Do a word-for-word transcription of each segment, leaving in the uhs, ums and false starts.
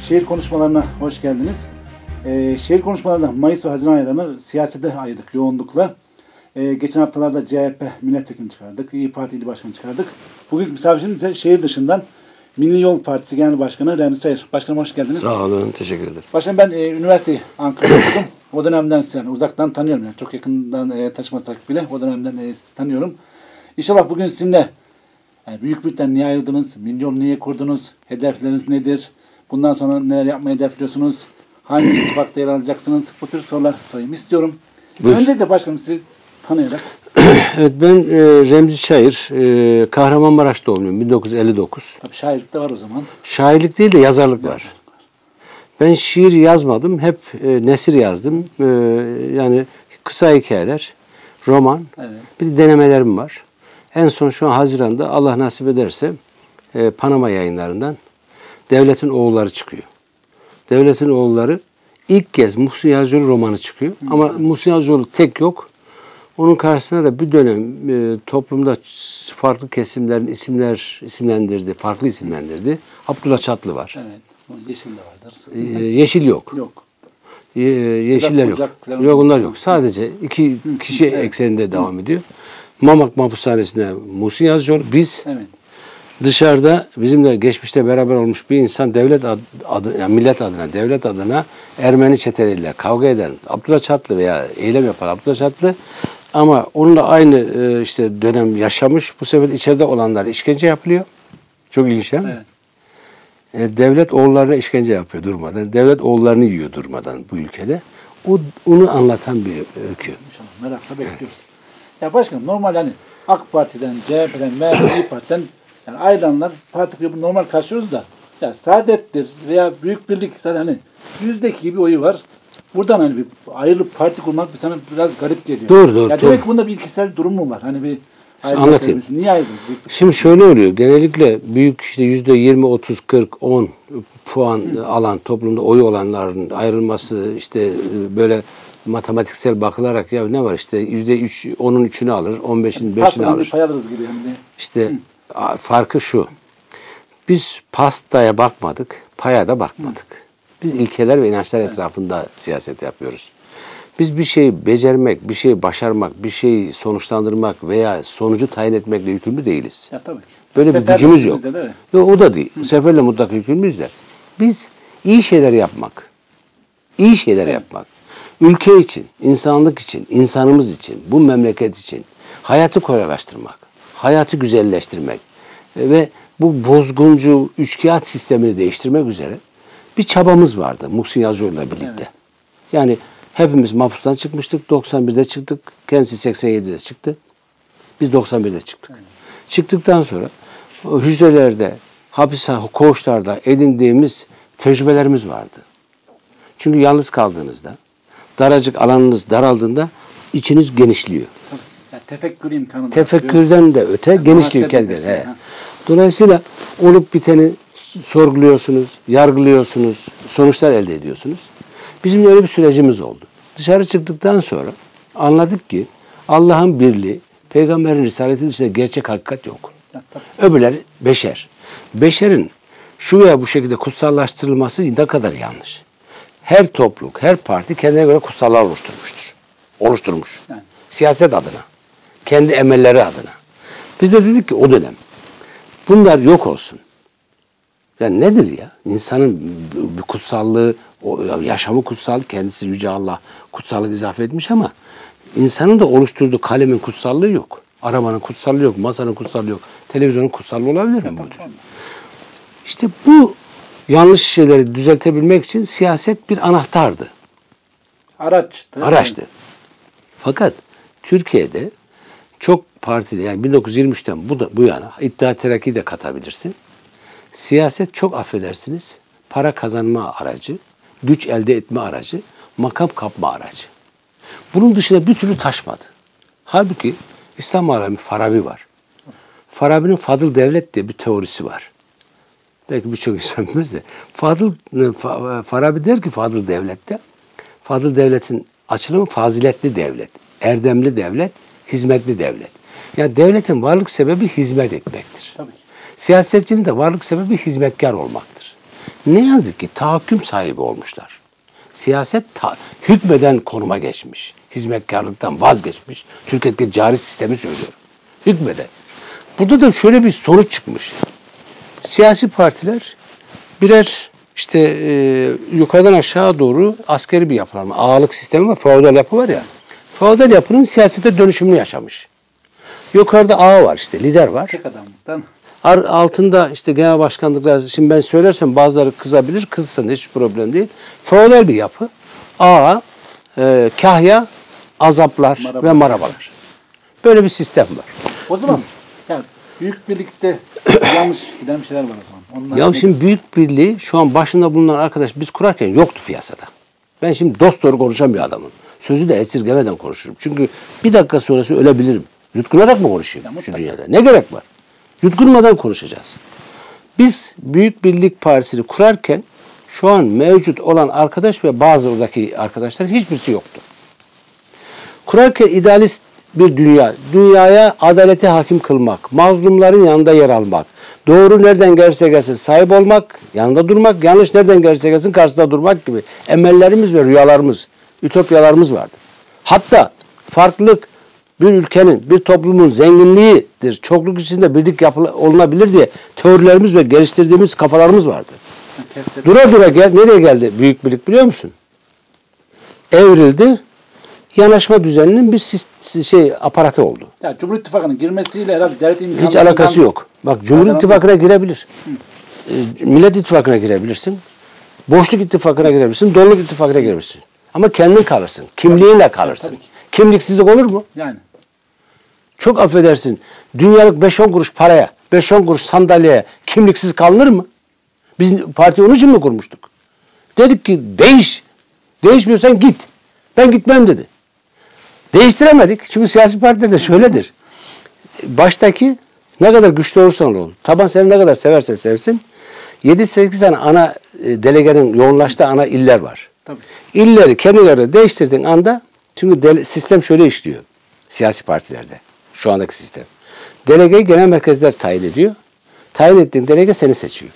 Şehir konuşmalarına hoş geldiniz. Ee, şehir konuşmalarında Mayıs ve Haziran aylarını siyasete ayırdık yoğunlukla. Ee, geçen haftalarda C H P milletvekilini çıkardık, İYİ Parti il başkanı çıkardık. Bugün misafirimiz ise şehir dışından Milli Yol Partisi Genel Başkanı Remzi Çayır. Başkanım hoş geldiniz. Sağ olun, teşekkür ederim. Başkanım ben e, üniversiteyi Ankara'da okudum. O dönemden sizi yani uzaktan tanıyorum. Yani çok yakından e, taşımasak bile o dönemden e, sizi tanıyorum. İnşallah bugün sizinle yani Büyük Birlik'ten niye ayrıldınız, Milli niye kurdunuz, hedefleriniz nedir, bundan sonra neler yapmayı hedefliyorsunuz, hangi ittifakta yer alacaksınız, bu tür sorular sorayım istiyorum. Buyur. Öncelikle başkanım sizi tanıyarak. Evet, ben e, Remzi Çayır, e, Kahramanmaraş doğumluyum, bin dokuz yüz elli dokuz. Tabii şairlik de var o zaman. Şairlik değil de yazarlık var. Ben şiir yazmadım, hep e, nesir yazdım. E, yani kısa hikayeler, roman, Evet. bir de denemelerim var. En son şu an Haziran'da Allah nasip ederse e, Panama yayınlarından Devletin Oğulları çıkıyor. Devletin Oğulları ilk kez Muhsin Yazıcıoğlu romanı çıkıyor. Hı. Ama Muhsin Yazıcıoğlu tek yok. Onun karşısına da bir dönem e, toplumda farklı kesimlerin isimler isimlendirdi, farklı isimlendirdi. Abdullah Çatlı var. Evet. Yeşil de vardır. E, yeşil yok. Yok. E, yeşiller yok. Yok, onlar yok. Sadece iki kişi evet. ekseninde devam Hı. ediyor. Mamak Mahpushanesi'nde Muhsin Yazıcıoğlu. Biz evet. dışarıda bizimle geçmişte beraber olmuş bir insan devlet adı, adı yani millet adına, devlet adına Ermeni çeteleriyle kavga eden Abdullah Çatlı veya eylem yapan Abdullah Çatlı ama onunla aynı işte dönem yaşamış. Bu sefer içeride olanlar işkence yapılıyor. Çok ilginç değil mi? Evet. Devlet oğullarına işkence yapıyor durmadan. Devlet oğullarını yiyor durmadan bu ülkede. O onu anlatan bir öykü. İnşallah merakla bekliyoruz. Evet. Ya başkanım normal hani AK Parti'den, C H P'den, M H P, İYİ Parti'den yani ayrılanlar parti grubu normal karşılıyoruz da ya Saadet'tir veya Büyük Birlik zaten hani yüzdeki gibi oyu var. Buradan hani bir ayrılıp parti kurmak bir sana biraz garip geliyor. Doğru doğru. Ya demek ki bunda bir ilkesel durum mu var? Hani bir anlatayım. Niye ayrıldınız? Şimdi şöyle oluyor. Genellikle büyük işte yüzde yirmi, otuz, kırk, on puan Hı. alan toplumda oyu olanların ayrılması işte böyle matematiksel bakılarak ya ne var işte yüzde üç, onun üçünü alır, on beşin beşini alır. Bir pay alırız gibi. Yani. İşte Hı. farkı şu. Biz pastaya bakmadık, paya da bakmadık. Hı. Biz ilkeler ve inançlar evet. etrafında siyaset yapıyoruz. Biz bir şeyi becermek, bir şeyi başarmak, bir şeyi sonuçlandırmak veya sonucu tayin etmekle yükümlü değiliz. Ya tabii ki. Böyle Sefer bir gücümüz yok. De, yok. O da değil. Hı. Seferle mutlaka yükümlüyüz de. Biz iyi şeyler yapmak, iyi şeyler evet. yapmak, ülke için, insanlık için, insanımız için, bu memleket için hayatı kolaylaştırmak, hayatı güzelleştirmek ve bu bozguncu üçkağıt sistemini değiştirmek üzere bir çabamız vardı Muhsin Yazıcıoğlu'yla birlikte. Evet. Yani hepimiz mahpustan çıkmıştık. doksan birde çıktık. Kendisi seksen yedide çıktı. Biz doksan birde çıktık. Evet. Çıktıktan sonra hücrelerde, hapis koğuşlarda edindiğimiz tecrübelerimiz vardı. Çünkü yalnız kaldığınızda, daracık alanınız daraldığında içiniz genişliyor. Yani tefekkür imkanı. Tefekkürden de öte yani genişliyor kendiniz. Şey, Dolayısıyla olup biteni sorguluyorsunuz, yargılıyorsunuz, sonuçlar elde ediyorsunuz. Bizim öyle bir sürecimiz oldu. Dışarı çıktıktan sonra anladık ki Allah'ın birliği, peygamberin risaleti dışında gerçek hakikat yok. Öbürler beşer. Beşerin şu veya bu şekilde kutsallaştırılması ne kadar yanlış. Her topluluk, her parti kendine göre kutsallar oluşturmuştur. Oluşturmuş. Yani. Siyaset adına. Kendi emelleri adına. Biz de dedik ki o dönem bunlar yok olsun. Yani nedir ya? İnsanın bir kutsallığı, yaşamı kutsal, kendisi Yüce Allah kutsallık izafe etmiş ama insanın da oluşturduğu kalemin kutsallığı yok. Arabanın kutsallığı yok, masanın kutsallığı yok. Televizyonun kutsallığı olabilir mi? Budur. İşte bu yanlış şeyleri düzeltebilmek için siyaset bir anahtardı. Araçtı. Araçtı. Fakat Türkiye'de çok partili yani bin dokuz yüz yirmi üçten bu, da, bu yana İttihat Terakki'yi de katabilirsin. Siyaset çok affedersiniz para kazanma aracı, güç elde etme aracı, makam kapma aracı. Bunun dışında bir türlü taşmadı. Halbuki İslam alemi Farabi var. Farabi'nin Fadıl Devlet diye bir teorisi var. Belki birçok insan bilmez de. Fadıl, Farabi der ki Fadıl Devlet'te, Fadıl Devlet'in açılımı faziletli devlet, erdemli devlet, hizmetli devlet. Yani devletin varlık sebebi hizmet etmektir. Tabii ki. Siyasetçinin de varlık sebebi hizmetkar olmaktır. Ne yazık ki tahakküm sahibi olmuşlar. Siyaset ta- hükmeden konuma geçmiş. Hizmetkarlıktan vazgeçmiş. Türkiye'deki cari sistemi söylüyorum. Hükmeden. Burada da şöyle bir sonuç çıkmış. Siyasi partiler birer işte e, yukarıdan aşağı doğru askeri bir yapılanma, ağalık sistemi var, feodal yapı var ya. Feodal yapının siyasete dönüşümünü yaşamış. Yukarıda ağa var işte, lider var. Tek adamlıktan. Altında işte genel başkanlıklar, şimdi ben söylersem bazıları kızabilir, kızsın hiç problem değil. Feodal bir yapı. Ağa, e, kahya, azaplar Maraba. ve marabalar. Böyle bir sistem var. O zaman yani büyük birlikte yanlış giden bir şeyler var o zaman. Onlar Ya nedir? şimdi büyük birliği şu an başında bulunan arkadaş biz kurarken yoktu piyasada. Ben şimdi dost doğru konuşan bir adamım. Sözü de esirgemeden konuşurum. Çünkü bir dakika sonrası ölebilirim. Yutkunarak mı konuşayım Ya şu mutlaka. dünyada? Ne gerek var? Yutkunmadan konuşacağız. Biz Büyük Birlik Partisi'ni kurarken şu an mevcut olan arkadaş ve bazı oradaki arkadaşlar hiçbirisi yoktu. Kurarken idealist bir dünya, dünyaya adaleti hakim kılmak, mazlumların yanında yer almak, doğru nereden gelirse gelsin sahip olmak, yanında durmak, yanlış nereden gelirse gelsin karşısında durmak gibi emellerimiz ve rüyalarımız, ütopyalarımız vardı. Hatta farklılık bir ülkenin, bir toplumun zenginliğidir, çokluk içinde birlik yapıla, olunabilir diye teorilerimiz ve geliştirdiğimiz kafalarımız vardı. Kestirdim. Dura dura gel, nereye geldi Büyük Birlik biliyor musun? Evrildi. Yanaşma düzeninin bir sist- şey aparatı oldu. Ya Cumhur İttifakı'nın girmesiyle herhalde devlet imkanı... Hiç alakası yok. Bak Cumhur Adam- İttifakı'na girebilir. E, Millet İttifakı'na girebilirsin. Boşluk İttifakı'na girebilirsin. Doluluk İttifakı'na girebilirsin. Ama kendin kalırsın. Kimliğinle kalırsın. tabii ki. Kimliksizlik olur mu? Yani. Çok affedersin. Dünyalık beş on kuruş paraya, beş on kuruş sandalyeye kimliksiz kalınır mı? Biz partiyi onun için mi kurmuştuk? Dedik ki değiş. Değişmiyorsan git. Ben gitmem dedi. Değiştiremedik. Çünkü siyasi partiler de şöyledir. Baştaki ne kadar güçlü olursan ol. Taban seni ne kadar severse sevsin. yedi sekiz tane ana e, delegenin yoğunlaştığı ana iller var. Tabii. İlleri kendileri değiştirdiğin anda çünkü dele, sistem şöyle işliyor. Siyasi partilerde. Şu andaki sistem. Delegeyi genel merkezler tayin ediyor. Tayin ettiğin delege seni seçiyor.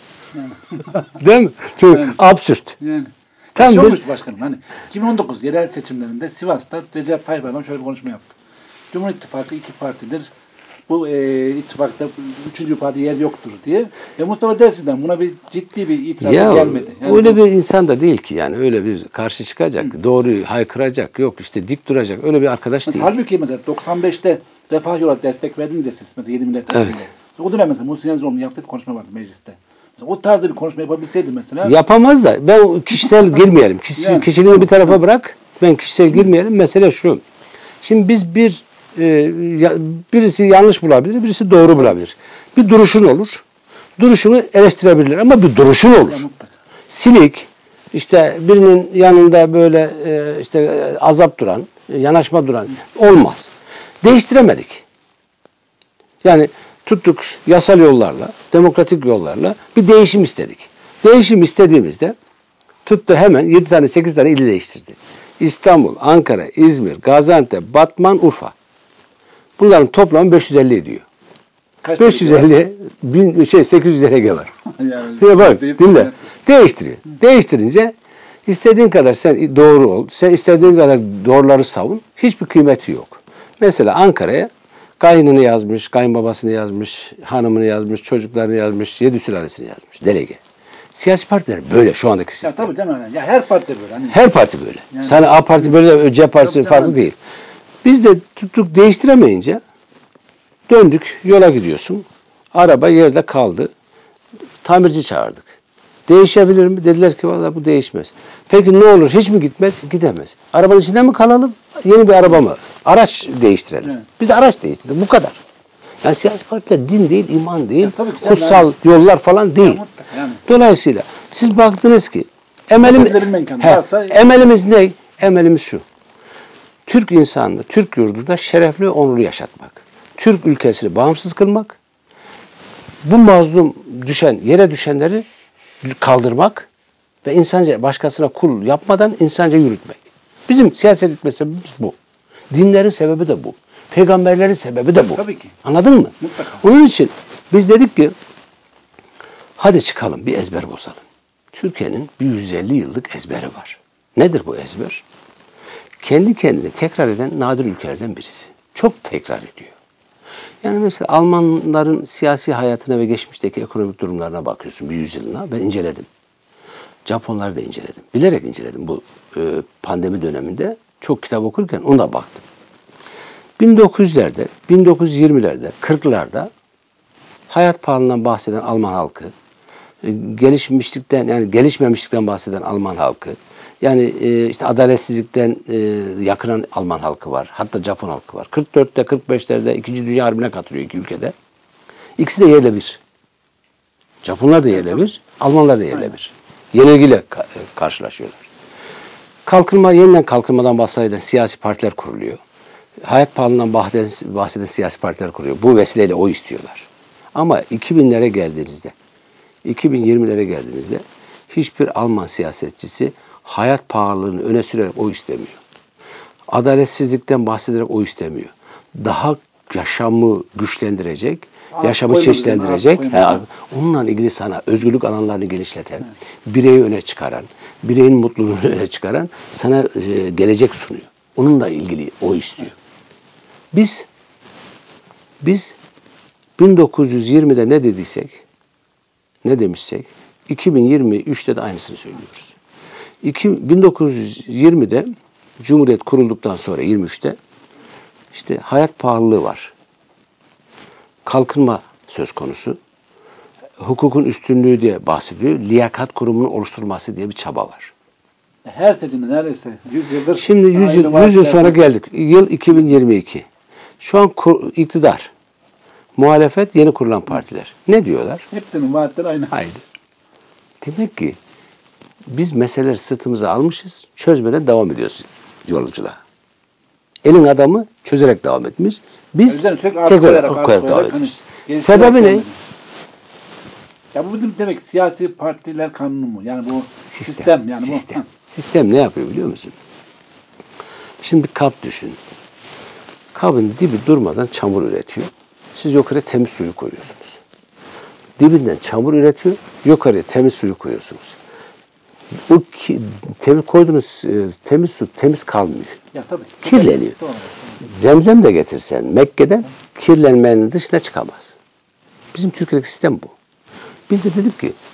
Değil mi? Çünkü Yani. absürt. Yani. Tam Şey bir- olmuştu başkanım hani iki bin on dokuz yerel seçimlerinde Sivas'ta Recep Tayyip Erdoğan şöyle bir konuşma yaptı. Cumhur İttifakı iki partidir. Bu e, ittifakta üçüncü parti yer yoktur diye. E, Mustafa Dersiz'den buna bir ciddi bir itiraz Ya gelmedi. Yani öyle bu- bir insan da değil ki yani öyle bir karşı çıkacak, doğruyu haykıracak, yok işte dik duracak öyle bir arkadaş Mesela değil. halbuki mesela doksan beşte Refah Yol'a destek verdiniz ya siz mesela yedi milletvekili. Evet. O dönem mesela Muhsin Yazıcıoğlu'nun yaptığı bir konuşma vardı mecliste. Mesela o tarzda bir konuşma yapabilseydi mesela. Yapamaz da ben o kişisel girmeyelim. Kişi, Yani. Kişiliğini bir tarafa bırak. Ben kişisel girmeyelim. Mesele şu. Şimdi biz bir e, ya- birisi yanlış bulabilir, birisi doğru bulabilir. Bir duruşun olur. Duruşunu eleştirebilirler ama bir duruşun olur. Ya mutlaka. Silik, işte birinin yanında böyle e, işte e, azap duran, e, yanaşma duran olmaz. Değiştiremedik. Yani tuttuk yasal yollarla, demokratik yollarla bir değişim istedik. Değişim istediğimizde tuttu hemen yedi tane sekiz tane ili değiştirdi. İstanbul, Ankara, İzmir, Gaziantep, Batman, Urfa. Bunların toplamı beş yüz elli ediyor. Kaç beş yüz elli bin şey sekiz yüz delege var. Yani, Şimdi bak yüzde yetmiş dinle. yani. Değiştiriyor. Değiştirince istediğin kadar sen doğru ol. Sen istediğin kadar doğruları savun. Hiçbir kıymeti yok. Mesela Ankara'ya kaynını yazmış, kayınbabasını yazmış, hanımını yazmış, çocuklarını yazmış, yedi sülalesini yazmış. Delege. Siyasi partiler böyle şu andaki Ya sistem. tabii canım yani. Ya her parti böyle. Hani Her parti böyle. Yani- Sana A parti böyle, C partisi Tabii farklı canım. değil. Biz de tuttuk değiştiremeyince döndük, yola gidiyorsun. Araba yerde kaldı. Tamirci çağırdık. Değişebilir mi? Dediler ki vallahi bu değişmez. Peki ne olur? Hiç mi gitmez? Gidemez. Arabanın içinde mi kalalım? Yeni bir araba mı? Araç değiştirelim. Evet. Biz de araç değiştirdik. Bu kadar. Yani siyasi partiler din değil, iman değil, Ya tabii ki canım, kutsal yollar falan değil. mutlaka yani. Dolayısıyla siz baktınız ki emelim, Yapabilme imkanı He, varsa- emelimiz ne? Emelimiz şu. Türk insanını, Türk yurdunda şerefli ve onurlu yaşatmak. Türk ülkesini bağımsız kılmak. Bu mazlum düşen, yere düşenleri kaldırmak ve insanca başkasına kul yapmadan insanca yürütmek. Bizim siyaset etme sebebimiz bu. Dinlerin sebebi de bu. Peygamberlerin sebebi de bu. Tabii ki. Anladın mı? Mutlaka. Onun için biz dedik ki hadi çıkalım bir ezber bozalım. Türkiye'nin bir yüz elli yıllık ezberi var. Nedir bu ezber? Kendi kendine tekrar eden nadir ülkelerden birisi. Çok tekrar ediyor. Yani mesela Almanların siyasi hayatına ve geçmişteki ekonomik durumlarına bakıyorsun bir yüzyılına. Ben inceledim. Japonları da inceledim. Bilerek inceledim bu e, pandemi döneminde. Çok kitap okurken ona baktım. bin dokuz yüzlerde, bin dokuz yüz yirmilerde, kırklarda hayat pahalılığından bahseden Alman halkı, gelişmişlikten yani gelişmemişlikten bahseden Alman halkı, yani e, işte adaletsizlikten e, yakınan Alman halkı var. Hatta Japon halkı var. kırk dörtte kırk beşlerde İkinci Dünya Harbi'ne katılıyor iki ülkede. İkisi de yerle bir. Japonlar da yerle bir, Almanlar da yerle bir. Yenilgiyle ka- karşılaşıyorlar. Kalkınma, yeniden kalkınmadan bahseden siyasi partiler kuruluyor. Hayat pahalılığından bahseden, bahseden siyasi partiler kuruyor. Bu vesileyle o istiyorlar. Ama iki binlere geldiğinizde, iki bin yirmilere geldiğinizde hiçbir Alman siyasetçisi hayat pahalılığını öne sürerek o istemiyor. Adaletsizlikten bahsederek o istemiyor. Daha yaşamı güçlendirecek, Aa, yaşamı çeşitlendirecek, he, onunla ilgili sana özgürlük alanlarını genişleten, evet. bireyi öne çıkaran, bireyin mutluluğunu öne çıkaran sana e, gelecek sunuyor. Onunla ilgili o istiyor. Biz biz bin dokuz yüz yirmide ne dediysek, ne demişsek, iki bin yirmi üçte de aynısını söylüyoruz. bin dokuz yüz yirmide Cumhuriyet kurulduktan sonra yirmi üçte işte hayat pahalılığı var. Kalkınma söz konusu. Hukukun üstünlüğü diye bahsediliyor. Liyakat kurumunun oluşturulması diye bir çaba var. Her seçimde neredeyse yüz yıldır. Şimdi yüz yıl, yüz yıl sonra geldik. Yıl iki bin yirmi iki. Şu an kur, iktidar, muhalefet, yeni kurulan partiler. Ne diyorlar? Hepsinin vaatleri aynı. Aynı. Demek ki biz meseleleri sırtımıza almışız, çözmeden devam ediyoruz yolculuğa. Elin adamı çözerek devam etmiş. Biz tek olarak devam ediyoruz. Sebebi ne? Ya bu bizim demek siyasi partiler kanunu mu? Yani bu sistem. sistem yani sistem. bu. Sistem ne yapıyor biliyor musun? Şimdi bir kap düşün. Kabın dibi durmadan çamur üretiyor. Siz yukarıya temiz suyu koyuyorsunuz. Dibinden çamur üretiyor, yukarıya temiz suyu koyuyorsunuz. O ki, temiz koyduğunuz e, temiz su temiz kalmıyor. Ya tabii. Kirleniyor. Doğru. Zemzem de getirsen Mekke'den kirlenmenin dışına çıkamaz. Bizim Türkiye'deki sistem bu. Biz de dedik ki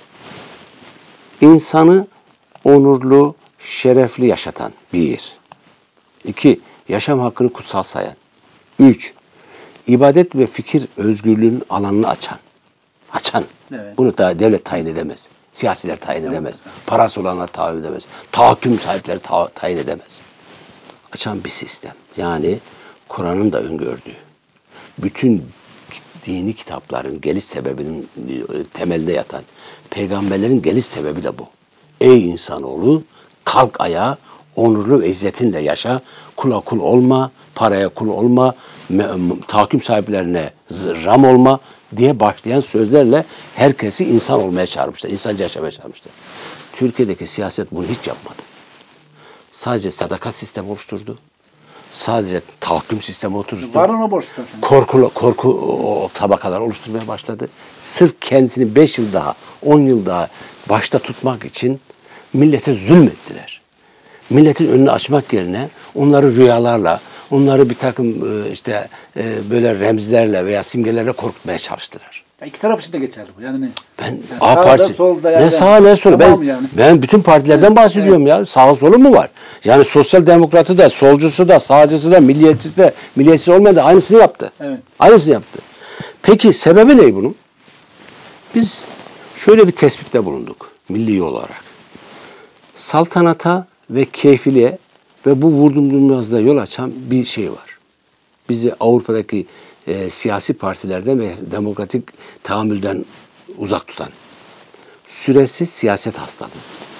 insanı onurlu, şerefli yaşatan bir. İki, yaşam hakkını kutsal sayan. Üç, ibadet ve fikir özgürlüğünün alanını açan. Açan. Evet. Bunu da devlet tayin edemez. Siyasiler tayin edemez. Parası olanlar tayin edemez. Tahakküm sahipleri ta- tayin edemez. Açan bir sistem. Yani Kur'an'ın da öngördüğü. Bütün dini kitapların geliş sebebinin temelinde yatan, peygamberlerin geliş sebebi de bu. Ey insanoğlu, kalk ayağa, onurlu ve izzetinle yaşa, kula kul olma, paraya kul olma, tahakküm sahiplerine ram olma diye başlayan sözlerle herkesi insan olmaya çağırmışlar, insanca yaşamaya çağırmışlar. Türkiye'deki siyaset bunu hiç yapmadı. Sadece sadakat sistemi oluşturdu. Sadece tahakküm sistemi oturdu. Var ona borç zaten. Korku, korku o, tabakalar oluşturmaya başladı. Sırf kendisini beş yıl daha, on yıl daha başta tutmak için millete zulmettiler. Milletin önünü açmak yerine onları rüyalarla, onları bir takım işte böyle remzlerle veya simgelerle korkutmaya çalıştılar. Ya iki taraf için de geçerli bu. Yani ne? Ben yani A partisi. Solda yani ne sağa ne sola. Tamam ben yani. ben bütün partilerden evet, bahsediyorum evet. ya. Sağa solu mu var? Yani sosyal demokratı da, solcusu da, sağcısı da, milliyetçisi de, milliyetçisi olmayan da aynısını yaptı. Evet. Aynısını yaptı. Peki sebebi ne bunun? Biz şöyle bir tespitte bulunduk milli olarak. Saltanata ve keyfiliğe ve bu vurdumdurmazda yol açan bir şey var. Bizi Avrupa'daki e, siyasi partilerden ve demokratik tahammülden uzak tutan süresiz siyaset hastalığı.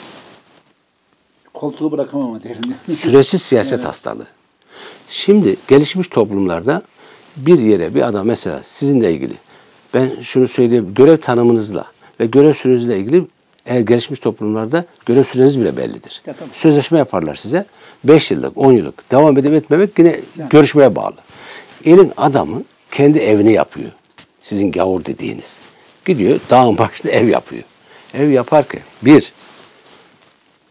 Koltuğu bırakamama diyelim. Süresiz siyaset evet. hastalığı. Şimdi gelişmiş toplumlarda bir yere bir adam mesela sizinle ilgili ben şunu söyleyeyim görev tanımınızla ve görev sürenizle ilgili eğer gelişmiş toplumlarda görev süreniz bile bellidir. Ya, sözleşme yaparlar size. beş yıllık, on yıllık devam edip etmemek yine yani. görüşmeye bağlı. Elin adamı kendi evini yapıyor. Sizin gavur dediğiniz. Gidiyor dağın başında ev yapıyor. Ev yaparken bir,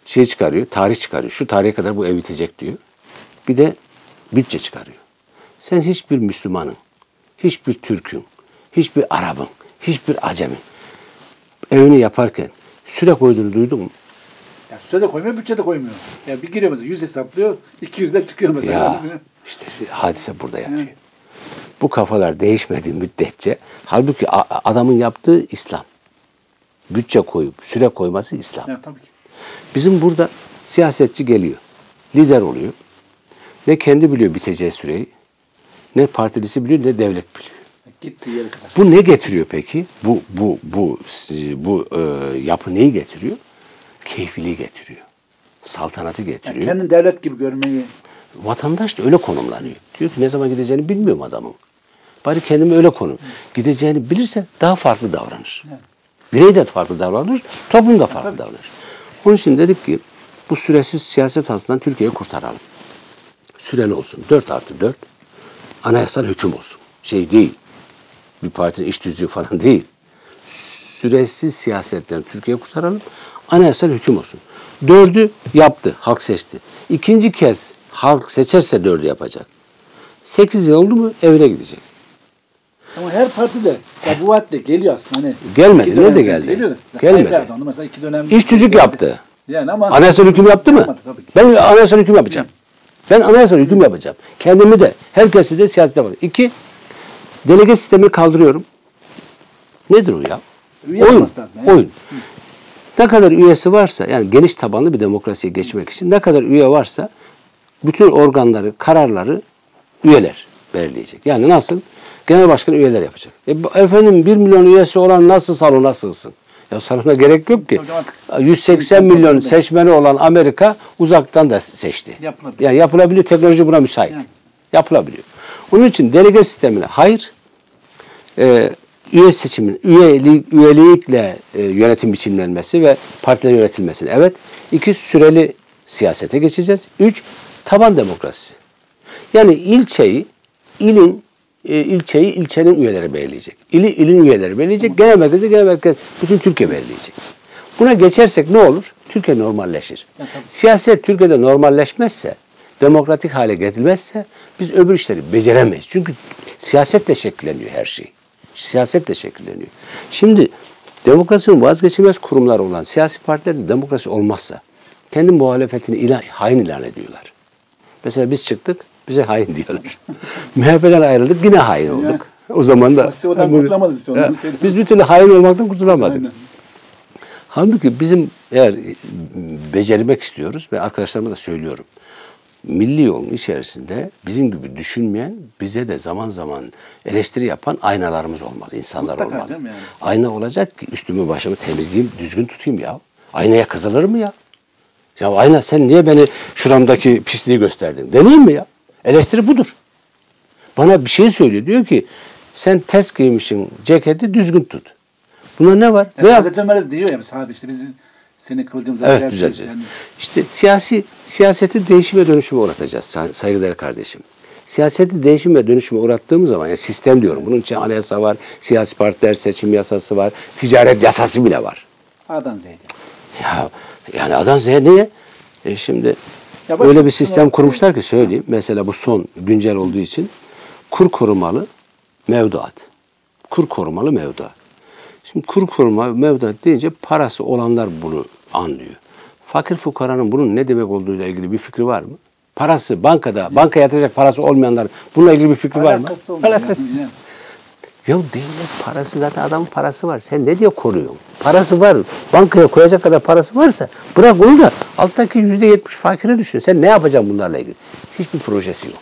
şey çıkarıyor, tarih çıkarıyor. Şu tarihe kadar bu ev bitecek diyor. Bir de bütçe çıkarıyor. Sen hiçbir Müslümanın, hiçbir Türk'ün, hiçbir Arap'ın, hiçbir Acem'in evini yaparken süre koyduğunu duydun mu? Ya süre de koymuyor, bütçe de koymuyor. Ya bir giriyor mesela yüz hesaplıyor, iki yüzden çıkıyor mesela. Ya işte hadise burada yapıyor. Evet. Bu kafalar değişmediği müddetçe, halbuki adamın yaptığı İslam. Bütçe koyup süre koyması İslam. Ya, tabii ki. Bizim burada siyasetçi geliyor, lider oluyor. Ne kendi biliyor biteceği süreyi, ne partilisi biliyor, ne devlet biliyor. Gittiği yere kadar. Bu ne getiriyor peki? Bu bu bu bu e, yapı neyi getiriyor? Keyfiliği getiriyor. Saltanatı getiriyor. Yani kendini devlet gibi görmeyi. Vatandaş da öyle konumlanıyor. Diyor ki ne zaman gideceğini bilmiyorum adamın. Bari kendimi öyle konum. Gideceğini bilirse daha farklı davranır. Evet. Birey de farklı davranır, toplum da farklı evet, davranır. Onun için dedik ki bu süresiz siyaset aslında Türkiye'yi kurtaralım. Süreli olsun. dört artı dört anayasal hüküm olsun. Şey değil. Bir partinin iş tüzüğü falan değil. Süresiz siyasetten Türkiye'yi kurtaralım. Anayasal hüküm olsun. Dördü yaptı. Halk seçti. İkinci kez halk seçerse dördü yapacak. Sekiz yıl oldu mu evine gidecek. Ama her parti de ya bu vaatle geliyor aslında. Hani gelmedi. Ne de geldi? Geliyor. Gelmedi. Mesela iki dönem İş tüzük yaptı. Yani ama anayasal hüküm yaptı mı? Yapmadı, tabii ki. Ben anayasal hüküm yapacağım. Ben anayasal hüküm yapacağım. Kendimi de, herkesi de siyasete bakacağım. İki, delege sistemi kaldırıyorum. Nedir o ya? Üye oyun. Yani. Oyun. Hı. Ne kadar üyesi varsa, yani geniş tabanlı bir demokrasiye geçmek için ne kadar üye varsa bütün organları, kararları üyeler belirleyecek. Yani nasıl? Genel başkan üyeler yapacak. E, efendim bir milyon üyesi olan nasıl salona sığsın? Ya salona gerek yok ki. yüz seksen milyon seçmeni olan Amerika uzaktan da seçti. Yapılabiliyor. Yani yapılabiliyor. Teknoloji buna müsait. Yani. Yapılabiliyor. Onun için delege sistemine hayır, e, üye seçimin, üyelik, üyelikle e, yönetim biçimlenmesi ve partilerin yönetilmesine evet. İki, süreli siyasete geçeceğiz. Üç, taban demokrasisi. Yani ilçeyi, ilin e, ilçeyi ilçenin üyeleri belirleyecek. İli ilin üyeleri belirleyecek. Genel merkezi genel merkez bütün Türkiye belirleyecek. Buna geçersek ne olur? Türkiye normalleşir. Ya, siyaset Türkiye'de normalleşmezse, demokratik hale getirilmezse biz öbür işleri beceremeyiz. Çünkü siyasetle şekilleniyor her şey. Siyasetle şekilleniyor. Şimdi demokrasinin vazgeçilmez kurumları olan siyasi partilerde demokrasi olmazsa kendi muhalefetini ilan, hain ilan ediyorlar. Mesela biz çıktık, bize hain diyorlar. M H P'den ayrıldık, yine hain olduk. O zaman da odan kurtulamadınız işte. Ya, biz bir türlü hain olmaktan kurtulamadık. Aynen. Halbuki bizim eğer becermek istiyoruz ve arkadaşlarıma da söylüyorum. Milli yolun içerisinde bizim gibi düşünmeyen, bize de zaman zaman eleştiri yapan aynalarımız olmalı, insanlar mutlaka olmalı. Yani. Ayna olacak ki üstümü başımı temizleyeyim, düzgün tutayım ya. Aynaya kızılır mı ya? Ya ayna sen niye beni şuramdaki pisliği gösterdin? Deneyim mi ya? Eleştiri budur. Bana bir şey söylüyor. Diyor ki sen ters giymişsin ceketi düzgün tut. Buna ne var? Yani Hazreti Ömer diyor ya sahabe işte biz seni kılıcımıza evet, güzel. Yani. İşte siyasi siyaseti değişime dönüşüme uğratacağız saygıdeğer kardeşim. Siyaseti değişime dönüşüme uğrattığımız zaman yani sistem diyorum. Bunun için anayasa var, siyasi partiler seçim yasası var, ticaret yasası bile var. A'dan Z'ye. Ya yani A'dan Z'ye niye? E şimdi ya öyle bir sistem kurmuşlar ki söyleyeyim. Mesela bu son güncel olduğu için kur korumalı mevduat. Kur korumalı mevduat. Şimdi kur koruma mevduat deyince parası olanlar bunu anlıyor. Fakir fukaranın bunun ne demek olduğuyla ilgili bir fikri var mı? Parası bankada, bankaya yatıracak parası olmayanlar bununla ilgili bir fikri var mı? Alakası. Yani. Ya devlet parası zaten adamın parası var. Sen ne diye koruyorsun? Parası var. Bankaya koyacak kadar parası varsa bırak onu da alttaki yüzde yetmiş fakire düşün. Sen ne yapacaksın bunlarla ilgili? Hiçbir projesi yok.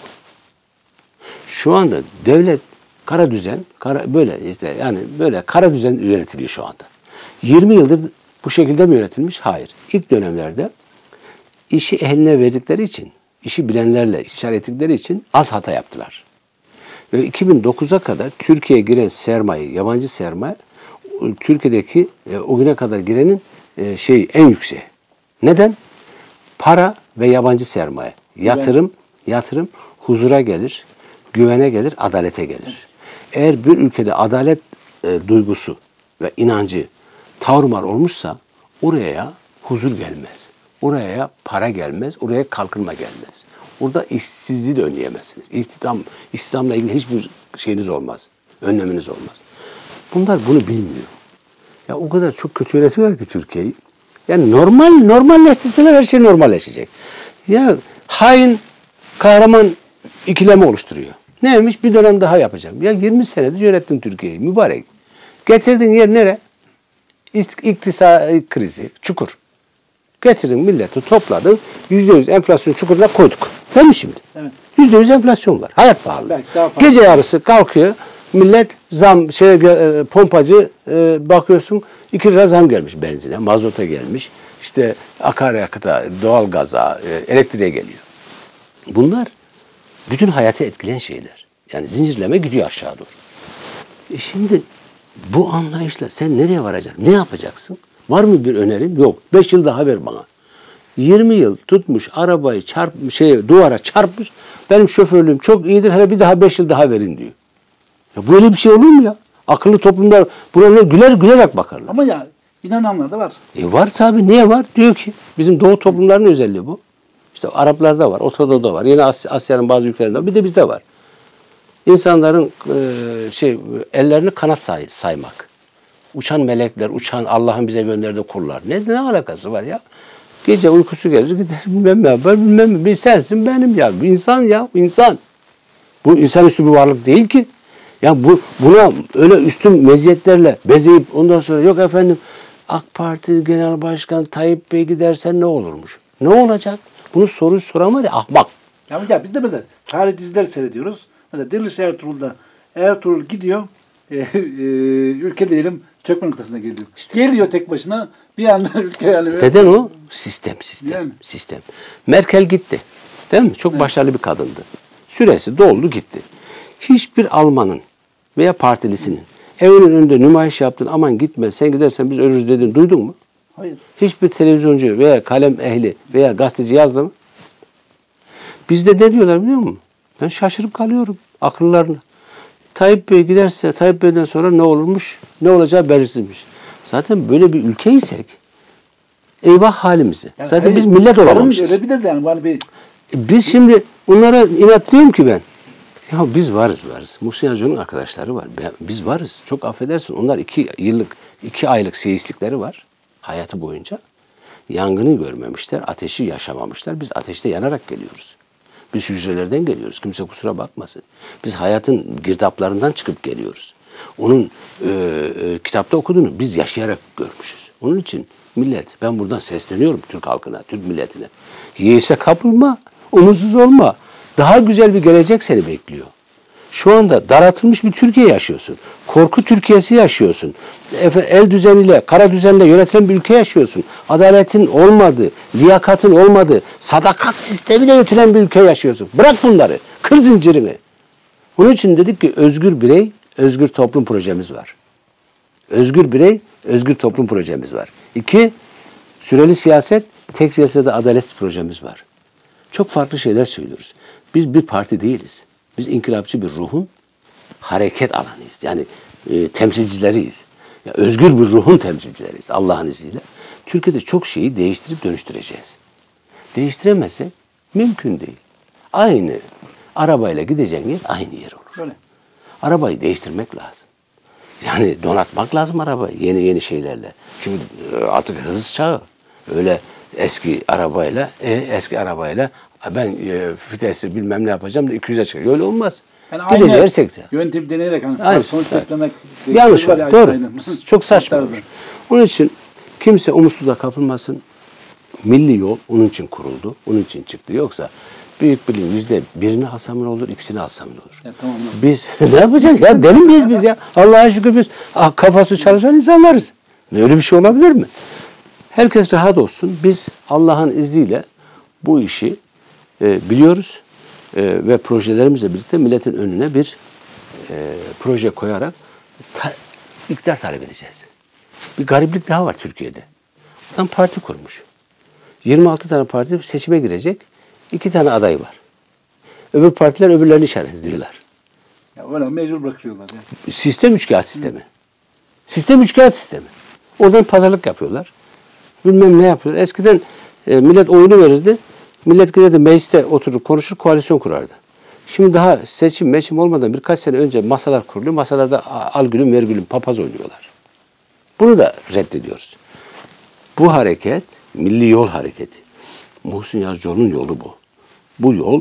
Şu anda devlet kara düzen, kara, böyle işte yani böyle kara düzen yönetiliyor şu anda. yirmi yıldır bu şekilde mi yönetilmiş? Hayır. İlk dönemlerde işi eline verdikleri için, işi bilenlerle istişare ettikleri için az hata yaptılar. Ve iki bin dokuza kadar Türkiye'ye giren sermaye, yabancı sermaye, Türkiye'deki e, o güne kadar girenin e, şey en yükseği. Neden? Para ve yabancı sermaye. Yatırım, yatırım huzura gelir, güvene gelir, adalete gelir. Eğer bir ülkede adalet e, duygusu ve inancı tarumar olmuşsa oraya huzur gelmez. Oraya para gelmez, oraya kalkınma gelmez. Orada işsizliği de önleyemezsiniz. İstihdam, istihdamla ilgili hiçbir şeyiniz olmaz. Önleminiz olmaz. Bunlar bunu bilmiyor. Ya o kadar çok kötü yönetiyorlar ki Türkiye'yi. Yani normal, normalleştirseler her şey normalleşecek. Ya hain, kahraman ikilemi oluşturuyor. Neymiş? Bir dönem daha yapacağım. Ya yirmi senedir yönettin Türkiye'yi mübarek. Getirdin yer nere? İktisadi krizi, çukur. Getirdin milleti topladın, yüzde yüz enflasyon çukuruna koyduk. Değil mi şimdi? Evet. Yüzde yüz enflasyon var. Hayat pahalı. Gece yarısı kalkıyor, millet zam, şey, pompacı e, bakıyorsun iki lira zam gelmiş benzine, mazota gelmiş, işte akaryakıta, doğalgaza, e, elektriğe geliyor. Bunlar bütün hayatı etkileyen şeyler. Yani zincirleme gidiyor aşağı doğru. E şimdi bu anlayışla sen nereye varacaksın? Ne yapacaksın? Var mı bir önerin? Yok. Beş yıl daha ver bana. Yirmi yıl tutmuş arabayı çarpmış, şey, duvara çarpmış. Benim şoförlüğüm çok iyidir. Hele bir daha beş yıl daha verin diyor. Ya böyle bir şey olur mu ya? Akıllı toplumlar buna güler gülerek bakarlar. Ama ya inananlar da var. E var tabii. Niye var? Diyor ki bizim Doğu toplumlarının özelliği bu. İşte Araplarda var, Orta Doğu'da var. Yine Asya, Asya'nın bazı ülkelerinde var. Bir de bizde var. İnsanların e, şey ellerini kanat say, saymak. Uçan melekler, uçan Allah'ın bize gönderdiği kullar. Ne, ne alakası var ya? Gece uykusu gelir, gider bilmem ne yapar, bilmem ne. Sensin benim ya. Bir insan ya, insan. Bu insanüstü bir varlık değil ki. Ya bu buna öyle üstün meziyetlerle bezeyip ondan sonra yok efendim AK Parti Genel Başkan Tayyip Bey gidersen ne olurmuş? Ne olacak? Bunu soruyu soran var ya ahmak. Ya, ya biz de mesela tarih diziler seyrediyoruz. Mesela Diriliş Ertuğrul'da Ertuğrul gidiyor, e, e, ülke diyelim çökme noktasına geliyor. İşte geliyor tek başına bir anda ülke yani. Neden o? Sistem, sistem, yani. sistem. Merkel gitti. Değil mi? Çok evet. Başarılı bir kadındı. Süresi doldu gitti. Hiçbir Almanın veya partilisinin evinin önünde nümayiş yaptın aman gitme sen gidersen biz ölürüz dedin duydun mu? Hayır. Hiçbir televizyoncu veya kalem ehli veya gazeteci yazdı mı? Bizde ne diyorlar biliyor musun? Ben şaşırıp kalıyorum akıllarına. Tayyip Bey giderse Tayyip Bey'den sonra ne olurmuş? Ne olacağı belirsizmiş. Zaten böyle bir ülkeysek eyvah halimizi. Yani zaten hayır, biz millet olamamışız. Öyle yani. Bana bir... Biz şimdi onlara inatlıyım ki ben. Ya biz varız varız. Muhsin Yazıcı'nın arkadaşları var. Biz varız. Çok affedersin. Onlar iki yıllık, iki aylık seyislikleri var. Hayatı boyunca. Yangını görmemişler. Ateşi yaşamamışlar. Biz ateşte yanarak geliyoruz. Biz hücrelerden geliyoruz. Kimse kusura bakmasın. Biz hayatın girdaplarından çıkıp geliyoruz. Onun e, e, kitapta okuduğunu biz yaşayarak görmüşüz. Onun için millet, ben buradan sesleniyorum Türk halkına, Türk milletine. Yeğse kapılma, umutsuz olma. Daha güzel bir gelecek seni bekliyor. Şu anda daraltılmış bir Türkiye yaşıyorsun. Korku Türkiye'si yaşıyorsun. El düzeniyle, kara düzenle yönetilen bir ülke yaşıyorsun. Adaletin olmadığı, liyakatın olmadığı, sadakat sistemiyle yönetilen bir ülke yaşıyorsun. Bırak bunları, kır zincirini. Bunun için dedik ki özgür birey, özgür toplum projemiz var. Özgür birey, özgür toplum projemiz var. İki, süreli siyaset, tek siyasette adalet projemiz var. Çok farklı şeyler söylüyoruz. Biz bir parti değiliz. Biz inkılapçı bir ruhun hareket alanıyız. Yani e, temsilcileriyiz. Ya, özgür bir ruhun temsilcileriyiz Allah'ın izniyle. Türkiye'de çok şeyi değiştirip dönüştüreceğiz. Değiştiremezsek mümkün değil. Aynı arabayla gideceğin yer aynı yer olur. Öyle. Arabayı değiştirmek lazım. Yani donatmak lazım arabayı yeni yeni şeylerle. Çünkü artık hız çağı. Öyle eski arabayla, e, eski arabayla ben e, vitesi bilmem ne yapacağım da iki yüze çıkıyor. Öyle olmaz. Yani aynı yöntem deneyerek hani sonuç beklemek yanlış var. Doğru. Çok saçma. Onun için kimse umutsuzluğa kapılmasın. Milli yol onun için kuruldu. Onun için çıktı. Yoksa büyük birliğin yüzde birini alsam ne olur, ikisini alsam ne olur? Ya, tamam, biz ne yapacağız ya? Deli miyiz biz ya? Allah'a şükür biz ah, kafası çalışan insanlarız. Öyle bir şey olabilir mi? Herkes rahat olsun. Biz Allah'ın izniyle bu işi e, biliyoruz e, ve projelerimizle birlikte milletin önüne bir e, proje koyarak ta, iktidar talep edeceğiz. Bir gariplik daha var Türkiye'de. Adam parti kurmuş. yirmi altı tane parti seçime girecek. iki tane aday var. Öbür partiler öbürlerini işaret ediyorlar. Ya öyle mecbur bırakıyorlar. Yani. Sistem üçkağıt sistemi. Hı. Sistem üçkağıt sistemi. Oradan pazarlık yapıyorlar. Bilmem ne yapıyorlar. Eskiden E, millet oyunu verirdi. Millet giderdi mecliste oturur konuşur koalisyon kurardı. Şimdi daha seçim meçim olmadan birkaç sene önce masalar kuruluyor. Masalarda al gülüm ver gülüm papaz oynuyorlar. Bunu da reddediyoruz. Bu hareket milli yol hareketi. Muhsin Yazıcıoğlu'nun yolu bu. Bu yol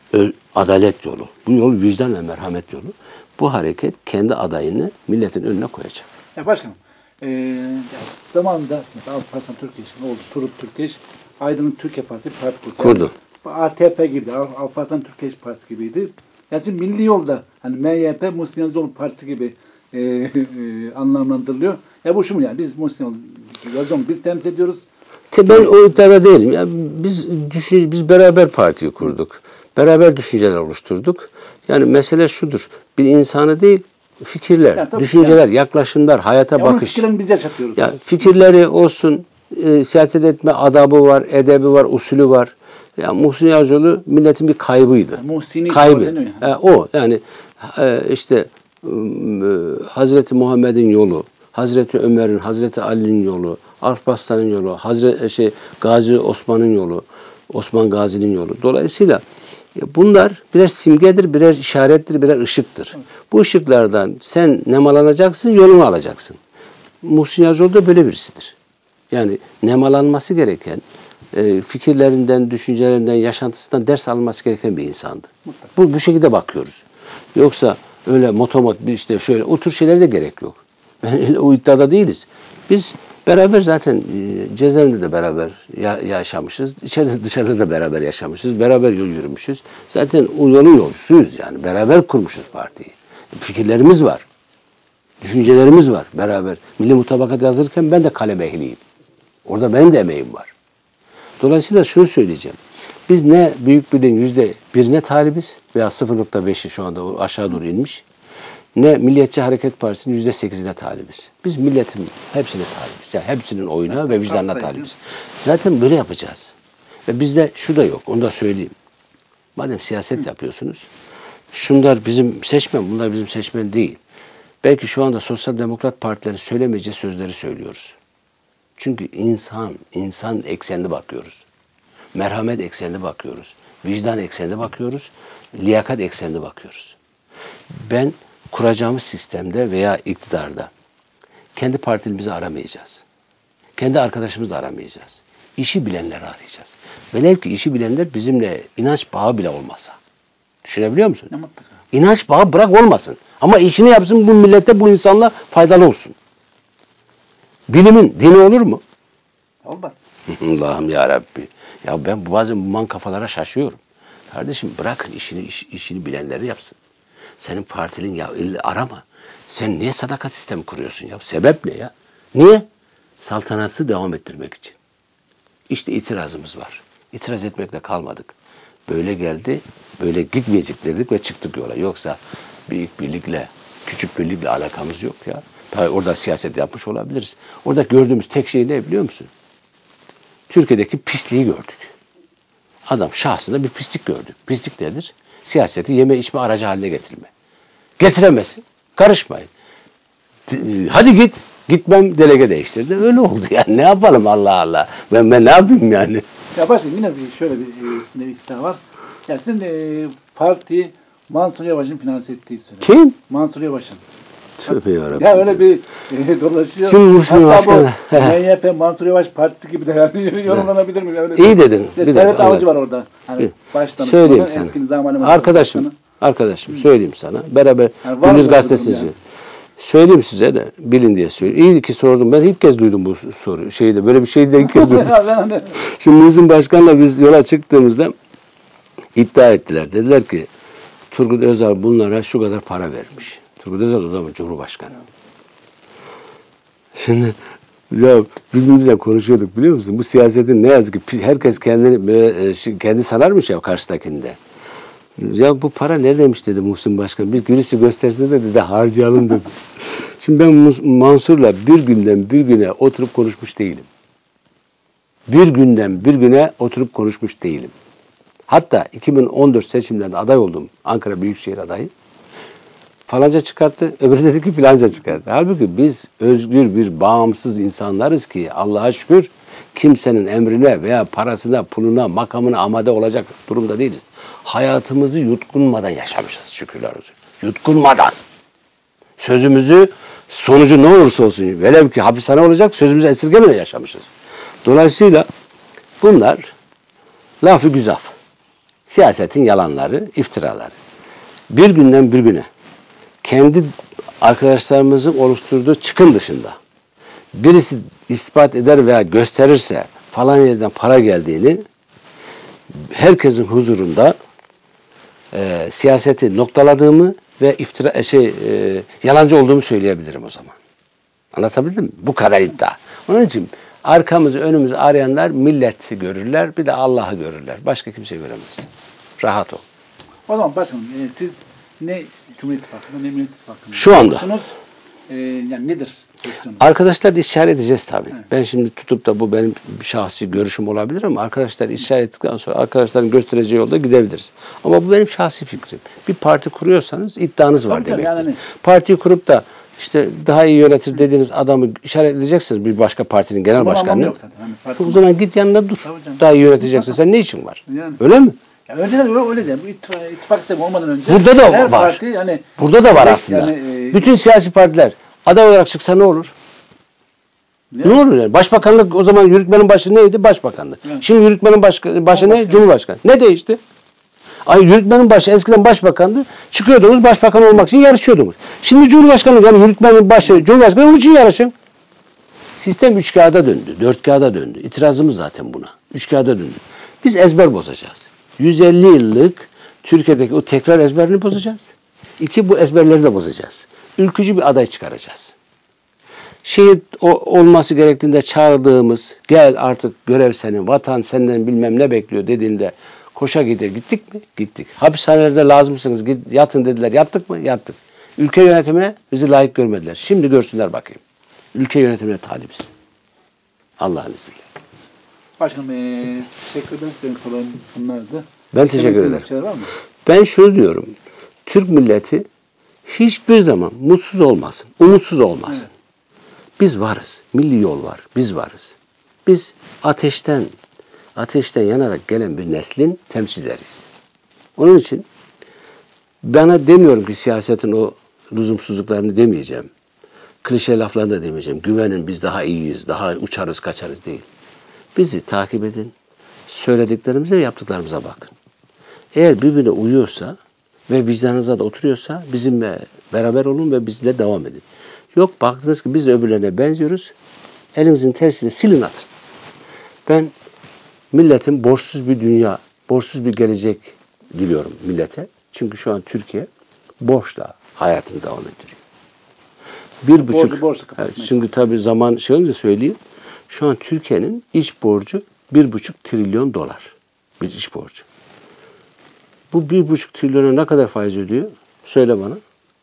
adalet yolu. Bu yol vicdan ve merhamet yolu. Bu hareket kendi adayını milletin önüne koyacak. Ya başkanım, e, zamanında mesela Alparslan Türkeş'in oldu. Turut Türkeş, Aydın'ın Türkiye Partisi bir parti kurdu. Kurdu. Yani, A T P gibi, Alparslan Türkeş Partisi gibiydi. Yani şimdi milli yolda hani M Y P, Muhsin Yazıcıoğlu Partisi gibi e, e, anlamlandırılıyor. Ya bu şu mu yani? Biz Muhsin Yazıcıoğlu biz temsil ediyoruz. Ben o iddiada değilim. Ya biz düşün, biz beraber partiyi kurduk. Beraber düşünceler oluşturduk. Yani mesele şudur. Bir insanı değil, fikirler, ya, düşünceler, yani. yaklaşımlar, hayata ya bakış. Fikirlerini biz yaşatıyoruz. Ya fikirleri olsun, e, siyaset etme adabı var, edebi var, usulü var. Ya Muhsin Yazıcıoğlu milletin bir kaybıydı. Yani Muhsin'i kaybı. Yani. E, o yani e, işte e, Hazreti Muhammed'in yolu, Hazreti Ömer'in, Hazreti Ali'nin yolu, Alparslan'ın yolu, Hazreti şey Gazi Osman'ın yolu, Osman Gazi'nin yolu. Dolayısıyla bunlar birer simgedir, birer işarettir, birer ışıktır. Evet. Bu ışıklardan sen nemalanacaksın, yolunu alacaksın. Muhsin Yazıcıoğlu da böyle birisidir. Yani nemalanması gereken, fikirlerinden, düşüncelerinden, yaşantısından ders alınması gereken bir insandı. Bu, bu şekilde bakıyoruz. Yoksa öyle motomot bir işte şöyle o tür şeylere de gerek yok. Ben o iddiada değiliz. Biz beraber zaten cezaevinde de beraber yaşamışız. İçeride dışarıda da beraber yaşamışız. Beraber yol yürümüşüz. Zaten o yolun yolcusuyuz yani. Beraber kurmuşuz partiyi. Fikirlerimiz var. Düşüncelerimiz var beraber. Milli Mutabakat yazırken ben de kalem ehliyim. Orada benim de emeğim var. Dolayısıyla şunu söyleyeceğim. Biz ne Büyük Birliğin yüzde birine talibiz veya sıfır nokta beşi şu anda aşağı doğru inmiş. Ne Milliyetçi Hareket Partisi'nin yüzde sekizine talibiz. Biz milletin hepsine talibiz. Yani hepsinin oyuna evet, ve vicdanına talibiz. Zaten böyle yapacağız. Ve bizde şu da yok. Onu da söyleyeyim. Madem siyaset Hı. yapıyorsunuz, şunlar bizim seçmen, bunlar bizim seçmen değil. Belki şu anda Sosyal Demokrat Partilerin söylemeyeceği sözleri söylüyoruz. Çünkü insan, insan eksenli bakıyoruz. Merhamet eksenli bakıyoruz. Vicdan eksenli bakıyoruz. Liyakat eksenli bakıyoruz. Ben kuracağımız sistemde veya iktidarda kendi partilimizi aramayacağız. Kendi arkadaşımızı aramayacağız. İşi bilenleri arayacağız. Velev ki işi bilenler bizimle inanç bağı bile olmasa. Düşünebiliyor musun? Ne mutlaka. İnanç bağı bırak olmasın. Ama işini yapsın bu millete, bu insanla faydalı olsun. Bilimin dini olur mu? Olmaz. Allah'ım ya Rabbi. Ya ben bazen bu man kafalara şaşıyorum. Kardeşim bırakın işini iş, işini bilenleri yapsın. Senin partinin ya arama. Sen niye sadakat sistemi kuruyorsun ya? Sebep ne ya? Niye? Saltanatı devam ettirmek için. İşte itirazımız var. İtiraz etmekle kalmadık. Böyle geldi, böyle gitmeyecek dedik ve çıktık yola. Yoksa büyük birlikle, küçük birlikle alakamız yok ya. Tabii orada siyaset yapmış olabiliriz. Orada gördüğümüz tek şey ne biliyor musun? Türkiye'deki pisliği gördük. Adam şahsında bir pislik gördük. Pislik nedir? Siyaseti yeme içme aracı haline getirme. Getiremezsin. Karışmayın. Hadi git. Gitmem delege değiştirdi. Öyle oldu yani. Ne yapalım Allah Allah. Ben, ben ne yapayım yani? Ya başkanım yine bir şöyle bir, e, bir iddia var. Ya sizin e, parti Mansur Yavaş'ın finanse ettiği söyleniyor. Kim? Mansur Yavaş'ın. Tövbe yarabbim. Ya öyle bir e, dolaşıyor. Şimdi Muhsin Başkanı. M Y P Mansur Yavaş Partisi gibi de yani yorumlanabilir mi? Öyle İyi dedin. De, Servet Avcı var orada. Hani baştan söyleyeyim sana. Eski zamanı arkadaşım, arkadaşım Hı. söyleyeyim sana. Beraber yani Gündüz Gazetesi. Yani. Söyleyeyim size de bilin diye söyleyeyim. İyi ki sordum. Ben ilk kez duydum bu soru. Şeyde böyle bir şeyi de ilk kez duydum. Şimdi Muhsin Başkan'la biz yola çıktığımızda iddia ettiler. Dediler ki Turgut Özal bunlara şu kadar para vermiş. Turgut Özal o zaman Cumhurbaşkanı. Şimdi ya birbirimizle konuşuyorduk biliyor musun? Bu siyasetin ne yazık ki herkes kendini kendi sanarmış ya karşıdakinde. Ya bu para neredeymiş dedi Muhsin Başkan. Bir birisi gösterse de dedi harcayalım dedi. Şimdi ben Mansur'la bir günden bir güne oturup konuşmuş değilim. Bir günden bir güne oturup konuşmuş değilim. Hatta iki bin on dört seçimlerinde aday oldum. Ankara Büyükşehir adayı. Falanca çıkarttı, öbürü dedi ki filanca çıkarttı. Halbuki biz özgür bir bağımsız insanlarız ki Allah'a şükür Kimsenin emrine veya parasına, puluna, makamına amade olacak durumda değiliz. Hayatımızı yutkunmadan yaşamışız şükürler olsun. Yutkunmadan. Sözümüzü, sonucu ne olursa olsun, velev ki hapishane olacak, sözümüzü esirgemeden yaşamışız. Dolayısıyla bunlar laf-ı güzaf. Siyasetin yalanları, iftiraları. Bir günden bir güne kendi arkadaşlarımızın oluşturduğu çıkın dışında birisi ispat eder veya gösterirse falan yerden para geldiğini herkesin huzurunda e, siyaseti noktaladığımı ve iftira şey e, yalancı olduğumu söyleyebilirim o zaman. Anlatabildim mi? Bu kadar iddia. Onun için arkamızı önümüzü arayanlar milleti görürler, bir de Allah'ı görürler. Başka kimse göremez. Rahat ol. O zaman başkanım e, siz ne Cumhur İttifakı'nda ne Millet İttifakı'nda şu anda e, yani nedir? Arkadaşlar işaret edeceğiz tabii. Evet. Ben şimdi tutup da bu benim şahsi görüşüm olabilir ama arkadaşlar işaret ettikten sonra arkadaşların göstereceği yolda gidebiliriz. Ama bu benim şahsi fikrim. Bir parti kuruyorsanız iddianız var demektir. Yani. Partiyi kurup da işte daha iyi yönetir dediğiniz adamı işaret edeceksiniz bir başka partinin genel başkanını. Yok zaten. Hani o zaman git yanına dur. Daha iyi yöneteceksin. Sen ne işin var? Yani. Öyle mi? Ya önceden öyle öyle de bu ittifak, ittifak sistemi olmadan önce burada da her var. Parti, yani, burada da var aslında. Yani, e, bütün siyasi partiler aday olarak çıksa ne olur? Ne, ne olur yani? Başbakanlık o zaman yürütmenin başı neydi? Başbakanlık. Yani. Şimdi yürütmenin başı, başı ne? Cumhurbaşkanı. Ne değişti? Ay yürütmenin başı eskiden başbakandı. Çıkıyordunuz başbakan olmak için yarışıyordunuz. Şimdi Cumhurbaşkanı yani yürütmenin başı Cumhurbaşkanı onun için yarışın. Sistem üç kağıda döndü. Dört kağıda döndü. İtirazımız zaten buna. Üç kağıda döndü. Biz ezber bozacağız. yüz elli yıllık Türkiye'deki o tekrar ezberini bozacağız. İki bu ezberleri de bozacağız. Ülkücü bir aday çıkaracağız. Şehit olması gerektiğinde çağırdığımız gel artık görev senin, vatan senden bilmem ne bekliyor dediğinde koşa gider. Gittik mi? Gittik. Hapishanelerde lazımsınız git, yatın dediler. Yattık mı? Yattık. Ülke yönetimine bizi layık görmediler. Şimdi görsünler bakayım. Ülke yönetimine talibiz. Allah'ın izniyle. Başkanım ee, teşekkür ederiz. Benim sorularım bunlardı. Ben teşekkür ederim. Ben şunu diyorum. Türk milleti hiçbir zaman mutsuz olmasın, umutsuz olmasın. Evet. Biz varız. Milli yol var. Biz varız. Biz ateşten ateşten yanarak gelen bir neslin temsilcileriyiz. Onun için bana demiyorum ki siyasetin o lüzumsuzluklarını demeyeceğim. Klişe laflarını da demeyeceğim. Güvenin biz daha iyiyiz, daha uçarız, kaçarız değil. Bizi takip edin. Söylediklerimize ve yaptıklarımıza bakın. Eğer birbirine uyuyorsa ve vicdanınıza da oturuyorsa bizimle beraber olun ve bizle devam edin. Yok baktınız ki biz de öbürlerine benziyoruz. Elinizin tersine silin atın. Ben milletin borçsuz bir dünya, borçsuz bir gelecek diliyorum millete. Çünkü şu an Türkiye borçla hayatını devam ettiriyor. Bir buçuk, borcu, borcu evet, çünkü tabii zaman şey olunca söyleyeyim. Şu an Türkiye'nin iç borcu bir buçuk trilyon dolar. Bir iç borcu. Bu bir buçuk trilyona ne kadar faiz ödüyor? Söyle bana.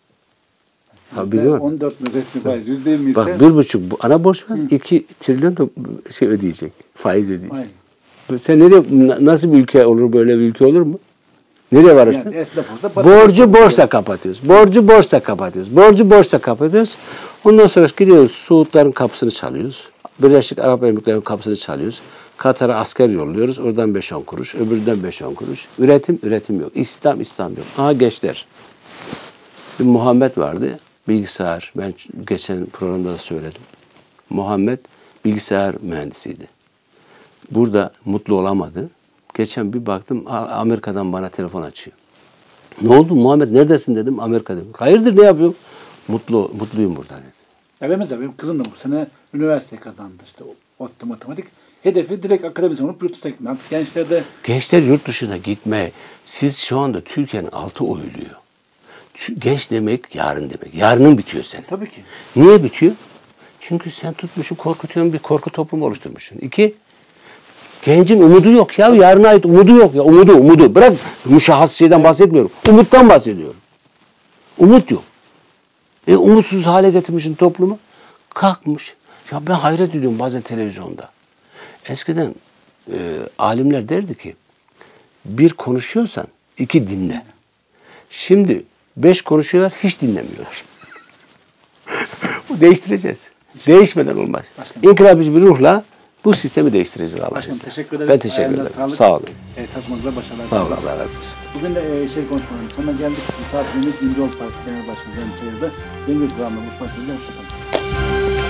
Ha, biliyorum. on dört mi resmi faiz? yüzde yirmi ise... Bak bir buçuk bu ana borç var. Hı. iki trilyon da şey ödeyecek. Faiz ödeyecek. Faiz. Sen nereye, nasıl bir ülke olur, böyle bir ülke olur mu? Nereye varırsın? Yani borcu borçla kapatıyoruz. Borcu borçla kapatıyoruz. Borcu borçla kapatıyoruz. Ondan sonra gidiyoruz Suudların kapısını çalıyoruz. Birleşik Arap Emirlikleri'nin kapısını çalıyoruz. Katar'a asker yolluyoruz. Oradan beş on kuruş. Öbüründen beş on kuruş. Üretim, üretim yok. İslam, İslam yok. Aha gençler. Bir Muhammed vardı. Bilgisayar. Ben geçen programda da söyledim. Muhammed bilgisayar mühendisiydi. Burada mutlu olamadı. Geçen bir baktım Amerika'dan bana telefon açıyor. Ne oldu Muhammed neredesin dedim. Amerika dedim. Hayırdır ne yapıyorum? Mutlu, mutluyum burada dedi. Ya benim mesela benim kızım da bu sene üniversite kazandı işte ODTÜ matematik. Hedefi direkt akademisyen olup yurt dışına gitme. Artık gençlerde... Gençler yurt dışına gitme. Siz şu anda Türkiye'nin altı oyuluyor. Genç demek yarın demek. Yarının bitiyor senin. Tabii ki. Niye bitiyor? Çünkü sen tutmuşsun korkutuyorsun bir korku toplumu oluşturmuşsun. İki, gencin umudu yok ya. Yarına ait umudu yok ya. Umudu, umudu. Bırak müşahhas şeyden bahsetmiyorum. Umuttan bahsediyorum. Umut yok. E umutsuz hale getirmişsin toplumu. Kalkmış. Ya ben hayret ediyorum bazen televizyonda. Eskiden e, alimler derdi ki bir konuşuyorsan iki dinle. Şimdi beş konuşuyorlar hiç dinlemiyorlar. Bu değiştireceğiz. Değişmeden olmaz. İnkılapçı bir ruhla Bu sistemi değiştireceğiz Allah Başkanım izniyle. teşekkür ederiz. Ben teşekkür Ayağınıza ederim. sağlık. Sağ olun. E, çalışmanıza başarılar. Sağ olun. dileriz. Allah razı olsun. Bugün de e, şey konuşmanın sonuna geldik. Misafirimiz Milli Yol Partisi Genel Başkanı Cem Çayır'da. Yeni bir programda buluşmak üzere. Hoşçakalın.